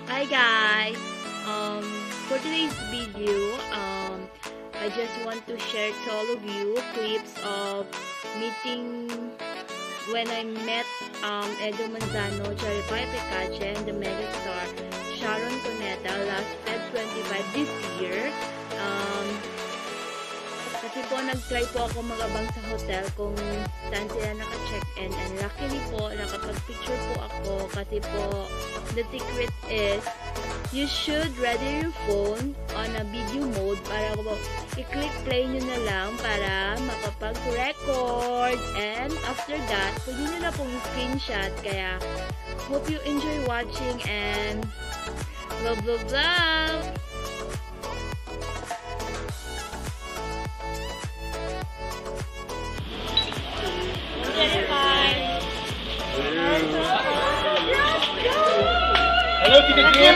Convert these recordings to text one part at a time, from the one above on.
Hi guys! For today's video, I just want to share to all of you clips of meeting when I met Manzano, Picache, and the megastar Sharon Cuneta last Feb 25 this year. Kasi po nag-try po ako mag-abang sa hotel kung saan sila naka-check-in, and luckily po nakapag-picture po ako kasi po the secret is you should ready your phone on a video mode para po i-click play nyo na lang para makapag-record, and after that pwede nyo na pong screenshot. Kaya hope you enjoy watching and love. Hello, Tita Kim!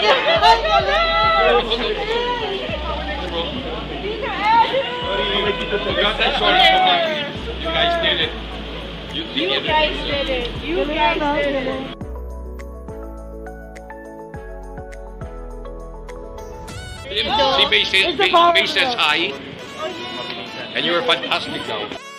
You got that short so much. You guys did it. You guys did it. See, May says hi. And you were fantastic now.